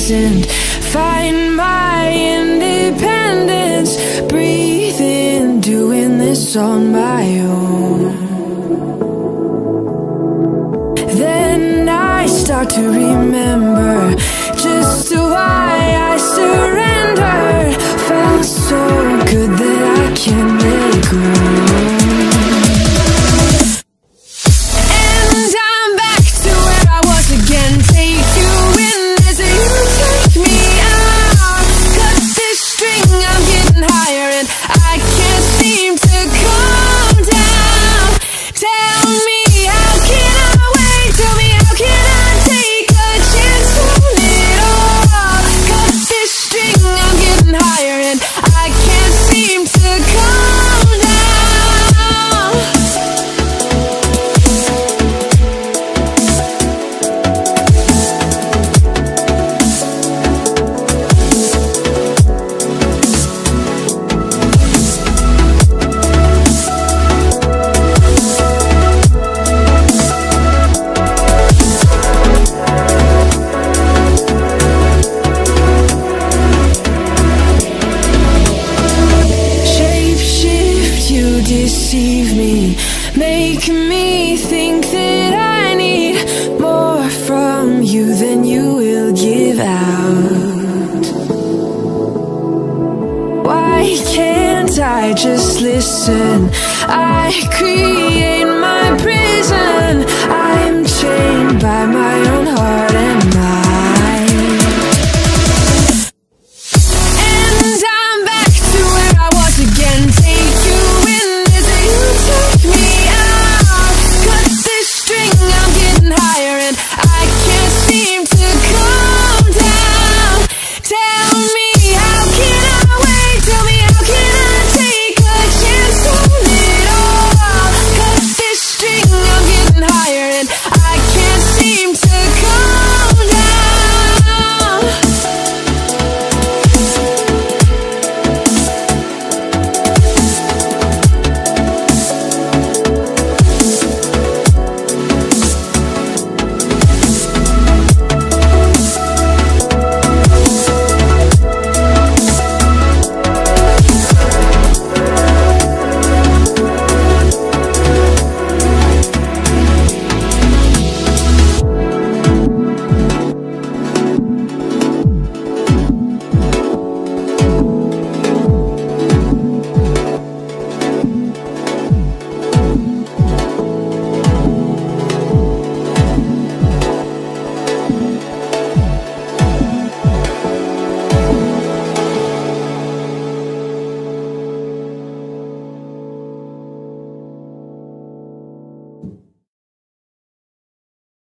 present, find my independence, breathing, doing this on my own. Then I start to remember just why I surrendered. Felt so good that I can't let go. And I'm back to where I was again. Take you in as you take me out. Cut this string, I'm getting higher and I can't seem to calm down. Tell me, how can I wait? Tell me, how can I take a chance on it all? Cut this string, I'm getting higher and I can't seem to calm down. Shapeshift, you deceive me, make me think that I need more from you than you will give out. Why can't I just listen? I create